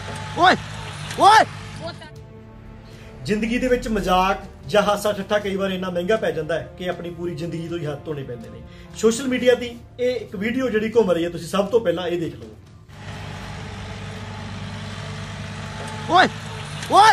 ਓਏ ਓਏ ਜ਼ਿੰਦਗੀ ਦੇ ਵਿੱਚ ਮਜ਼ਾਕ ਜਾਂ ਹਾਸਾ ਠੱਠਾ ਕਈ ਵਾਰ ਇੰਨਾ ਮਹਿੰਗਾ ਪੈ ਜਾਂਦਾ ਹੈ ਕਿ ਆਪਣੀ ਪੂਰੀ ਜ਼ਿੰਦਗੀ ਤੋਂ ਹੀ ਹੱਥ ਧੋਣੇ ਪੈਂਦੇ ਨੇ। ਸੋਸ਼ਲ ਮੀਡੀਆ ਦੀ ਇਹ ਇੱਕ ਵੀਡੀਓ ਜਿਹੜੀ ਘੁੰਮ ਰਹੀ ਹੈ, ਤੁਸੀਂ ਸਭ ਤੋਂ ਪਹਿਲਾਂ ਇਹ ਦੇਖ ਲਓ। ਓਏ ਓਏ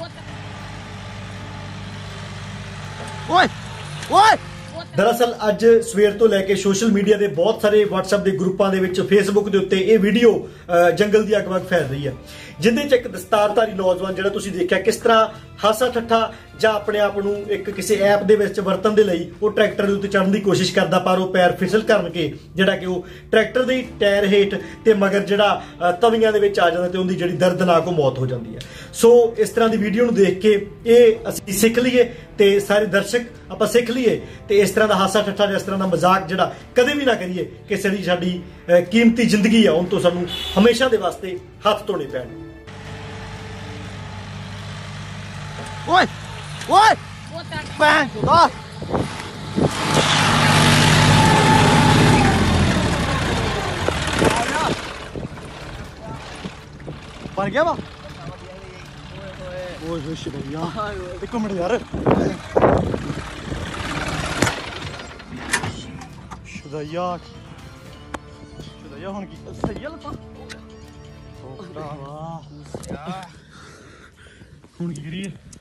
ਓਏ ਓਏ ਦਰਅਸਲ ਅੱਜ ਸਵੇਰ ਤੋਂ ਲੈ ਕੇ ਸੋਸ਼ਲ ਮੀਡੀਆ ਦੇ ਬਹੁਤ ਸਾਰੇ WhatsApp ਦੇ ਗਰੁੱਪਾਂ ਦੇ ਵਿੱਚ, Facebook ਦੇ ਉੱਤੇ ਇਹ ਵੀਡੀਓ ਜੰਗਲ ਦੀ ਅੱਗ ਵਾਂਗ ਫੈਲ ਰਹੀ ਹੈ, ਜਿੰਦੇ 'ਚ ਇੱਕ ਦਸਤਾਰਧਾਰੀ ਨੌਜਵਾਨ ਜਿਹੜਾ ਤੁਸੀਂ ਦੇਖਿਆ ਕਿਸ ਤਰ੍ਹਾਂ ਹਾਸਾ ਠੱਠਾ ਜਾਂ ਆਪਣੇ ਆਪ ਨੂੰ ਇੱਕ ਕਿਸੇ ਐਪ ਦੇ ਵਿੱਚ ਵਰਤਣ ਦੇ ਲਈ ਉਹ ਟਰੈਕਟਰ ਦੇ ਉੱਤੇ ਚੜ੍ਹਨ ਦੀ ਕੋਸ਼ਿਸ਼ ਕਰਦਾ, ਪਰ ਉਹ ਪੈਰ ਫਿਸਲ ਕਰਕੇ ਜਿਹੜਾ ਕਿ ਉਹ ਟਰੈਕਟਰ ਦੇ ਟਾਇਰ ਹੇਠ ਤੇ ਮਗਰ ਜਿਹੜਾ ਤਵੀਆਂ ਦੇ ਵਿੱਚ ਆ ਜਾਂਦਾ ਤੇ ਉਹਦੀ ਜਿਹੜੀ ਦਰਦਨਾਕ ਉਹ ਮੌਤ ਹੋ ਜਾਂਦੀ ਹੈ। ਸੋ ਇਸ ਤਰ੍ਹਾਂ ਦੀ ਵੀਡੀਓ ਨੂੰ ਦੇਖ ਕੇ ਇਹ ਅਸੀਂ ਸਿੱਖ ਲਈਏ ਤੇ ਸਾਰੇ ਦਰਸ਼ਕ ਆਪਾਂ ਸਿੱਖ ਲਈਏ ਤੇ ਇਸ ਤਰ੍ਹਾਂ ਦਾ ਹਾਸਾ ਠੱਠਾ ਜਾਂ ਇਸ ਤਰ੍ਹਾਂ ਦਾ ਮਜ਼ਾਕ ਜਿਹੜਾ ਕਦੇ ਵੀ ਨਾ ਕਰੀਏ ਕਿ ਸਾਡੀ ਕੀਮਤੀ ਜ਼ਿੰਦਗੀ ਆ, ਉਹਨ ਤੋਂ ਸਾਨੂੰ ਹਮੇਸ਼ਾ ਦੇ ਵਾਸਤੇ ਹੱਥ ਧੋਣੇ ਪੈਣ। ਓਏ ਓਏ ਭੈਣ ਚੋਦਾ ਮਰ ਗਿਆ ਵਾ। ਓਏ ਹੋਏ ਸ਼ਿਵਿਆ ਇੱਕ ਮਿੰਟ ਯਾਰ, ਸ਼ੁਦਈਆ ਹੁਣ ਕੀ ਸਹੀ ਆ ਲੱਤਾਂ ਹੁਣ ਕੀ ਕਰੀਏ।